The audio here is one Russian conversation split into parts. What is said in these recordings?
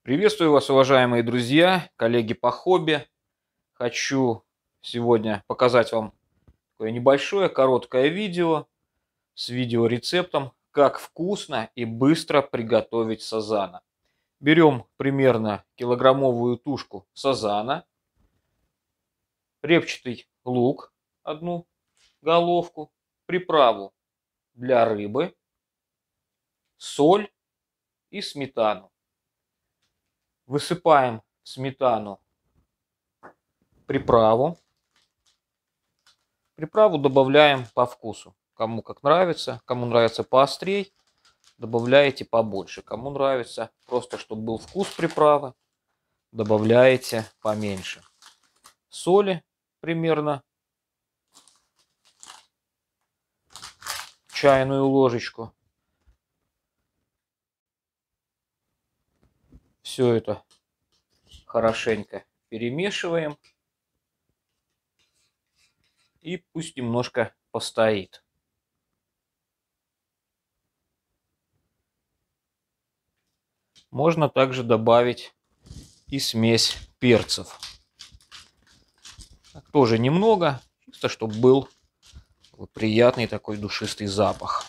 Приветствую вас, уважаемые друзья, коллеги по хобби. Хочу сегодня показать вам такое небольшое, короткое видео с видеорецептом, как вкусно и быстро приготовить сазана. Берем примерно килограммовую тушку сазана, репчатый лук, одну головку, приправу для рыбы, соль и сметану. Высыпаем в сметану приправу. Приправу добавляем по вкусу. Кому как нравится. Кому нравится поострей, добавляете побольше. Кому нравится просто, чтобы был вкус приправы, добавляете поменьше. Соли примерно чайную ложечку. Все это хорошенько перемешиваем. И пусть немножко постоит. Можно также добавить и смесь перцев. Тоже немного, чисто чтобы был приятный такой душистый запах.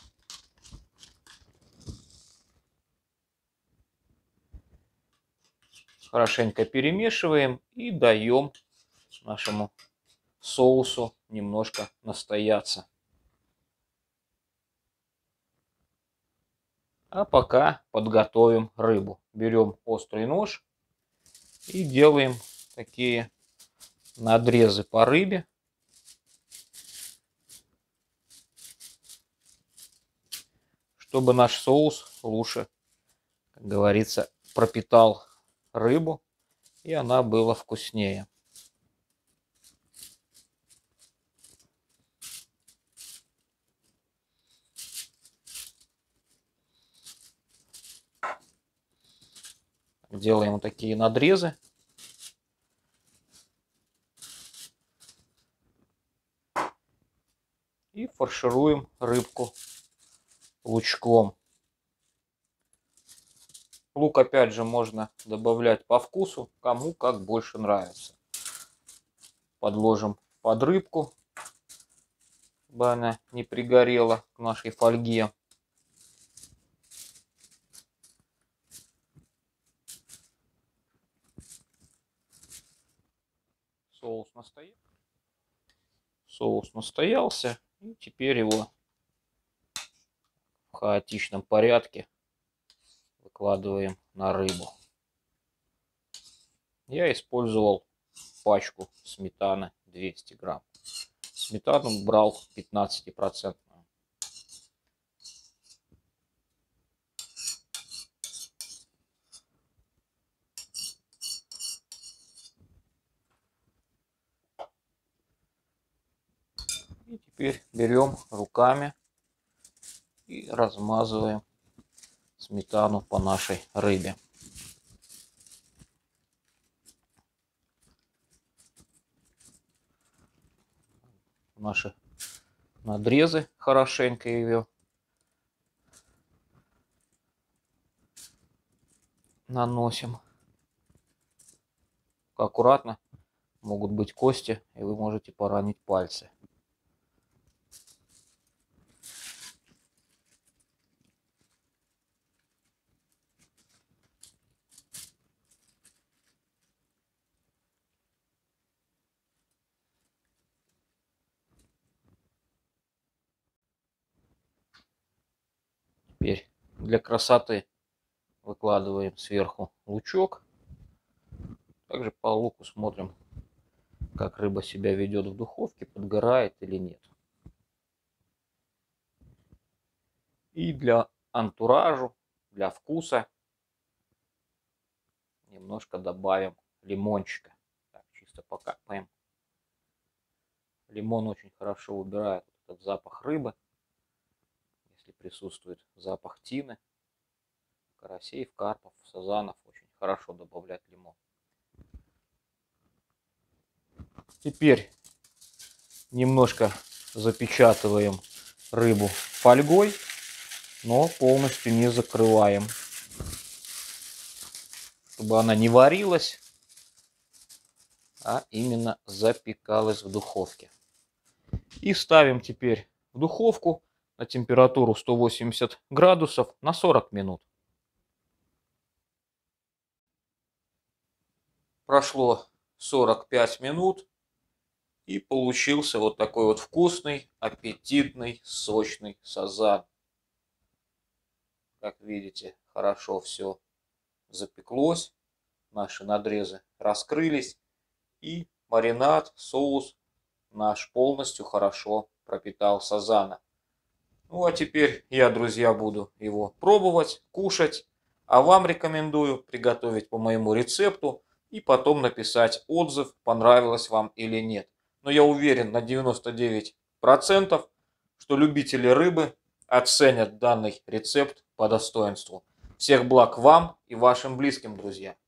Хорошенько перемешиваем и даем нашему соусу немножко настояться. А пока подготовим рыбу. Берем острый нож и делаем такие надрезы по рыбе. Чтобы наш соус лучше, как говорится, пропитал рыбу и она была вкуснее. Делаем вот такие надрезы. И фаршируем рыбку лучком. Лук опять же можно добавлять по вкусу, кому как больше нравится. Подложим под рыбку, чтобы она не пригорела к нашей фольге. Соус настоялся. И теперь его в хаотичном порядке выкладываем на рыбу. Я использовал пачку сметаны 200 грамм. Сметану брал 15%. И теперь берем руками и размазываем сметану по нашей рыбе. Наши надрезы хорошенько ее наносим. Аккуратно, могут быть кости, и вы можете поранить пальцы. Теперь для красоты выкладываем сверху лучок. Также по луку смотрим, как рыба себя ведет в духовке, подгорает или нет. И для антуражу, для вкуса немножко добавим лимончика. Так, чисто покапаем. Лимон очень хорошо убирает этот запах рыбы. Если присутствует запах тины, карасей, карпов, сазанов, очень хорошо добавлять лимон. Теперь немножко запечатываем рыбу фольгой, но полностью не закрываем, чтобы она не варилась, а именно запекалась в духовке. И ставим теперь в духовку на температуру 180 градусов на 40 минут. Прошло 45 минут, и получился вот такой вот вкусный, аппетитный, сочный сазан. Как видите, хорошо все запеклось, наши надрезы раскрылись, и маринад, соус наш полностью хорошо пропитал сазана. Ну а теперь я, друзья, буду его пробовать, кушать, а вам рекомендую приготовить по моему рецепту и потом написать отзыв, понравилось вам или нет. Но я уверен на 99%, что любители рыбы оценят данный рецепт по достоинству. Всех благ вам и вашим близким, друзья!